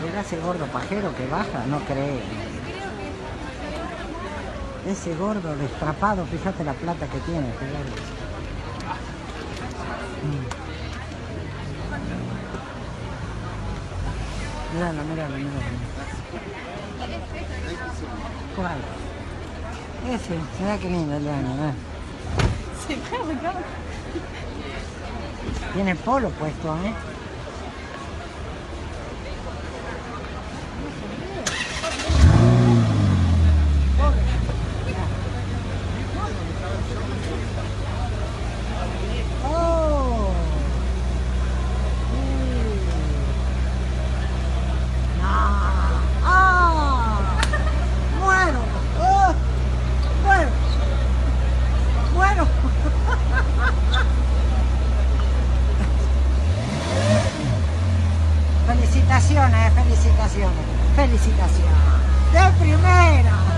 ¿Será ese gordo pajero que baja? No creo. Ese gordo destrapado, fíjate la plata que tiene, fíjate. Míralo, míralo, míralo. ¿Cuál? Ese, mira qué lindo el año, ¿eh? Tiene polo puesto, ¿eh? Felicitaciones, felicitaciones, felicitaciones. De primera.